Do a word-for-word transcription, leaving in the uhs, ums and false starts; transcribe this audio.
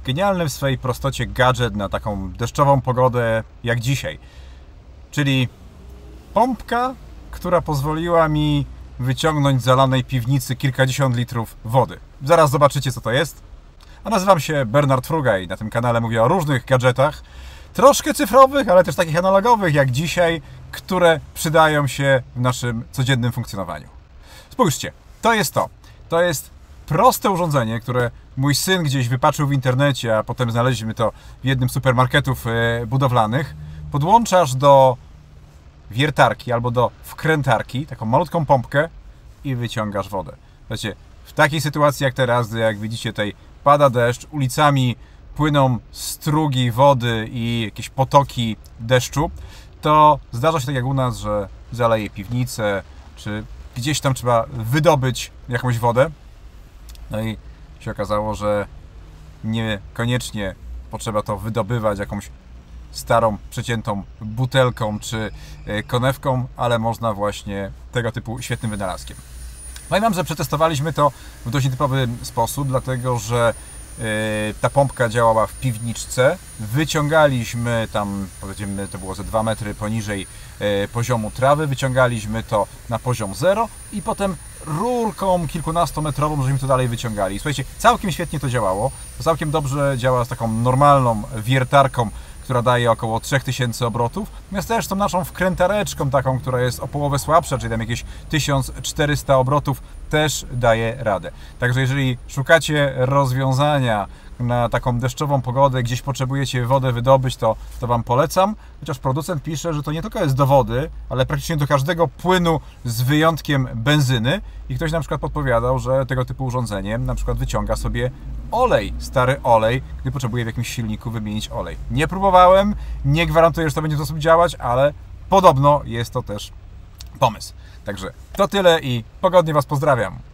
genialny w swojej prostocie gadżet na taką deszczową pogodę jak dzisiaj. Czyli pompka, która pozwoliła mi wyciągnąć z zalanej piwnicy kilkadziesiąt litrów wody. Zaraz zobaczycie, co to jest. A nazywam się Bernard Fruga i na tym kanale mówię o różnych gadżetach, troszkę cyfrowych, ale też takich analogowych jak dzisiaj, które przydają się w naszym codziennym funkcjonowaniu. Spójrzcie, to jest to. To jest proste urządzenie, które mój syn gdzieś wypatrzył w internecie, a potem znaleźliśmy to w jednym z supermarketów budowlanych. Podłączasz do wiertarki albo do wkrętarki taką malutką pompkę i wyciągasz wodę. Wiecie, w takiej sytuacji jak teraz, jak widzicie, tutaj pada deszcz, ulicami płyną strugi wody i jakieś potoki deszczu, to zdarza się tak jak u nas, że zaleje piwnicę, czy gdzieś tam trzeba wydobyć jakąś wodę. No i się okazało, że niekoniecznie potrzeba to wydobywać jakąś starą, przeciętą butelką czy konewką, ale można właśnie tego typu świetnym wynalazkiem. Pamiętam, że przetestowaliśmy to w dość nietypowy sposób, dlatego że ta pompka działała w piwniczce. Wyciągaliśmy tam, powiedzmy, to było ze dwa metry poniżej poziomu trawy, wyciągaliśmy to na poziom zero i potem rurką kilkunastometrową żeśmy to dalej wyciągali. Słuchajcie, całkiem świetnie to działało. To całkiem dobrze działa z taką normalną wiertarką, która daje około trzy tysiące obrotów, natomiast też tą naszą wkrętareczką taką, która jest o połowę słabsza, czyli tam jakieś tysiąc czterysta obrotów, też daje radę. Także jeżeli szukacie rozwiązania na taką deszczową pogodę, gdzieś potrzebujecie wodę wydobyć, to, to Wam polecam. Chociaż producent pisze, że to nie tylko jest do wody, ale praktycznie do każdego płynu z wyjątkiem benzyny. I ktoś na przykład podpowiadał, że tego typu urządzeniem na przykład wyciąga sobie olej, stary olej, gdy potrzebuje w jakimś silniku wymienić olej. Nie próbowałem, nie gwarantuję, że to będzie w sposób działać, ale podobno jest to też pomysł. Także to tyle i pogodnie Was pozdrawiam.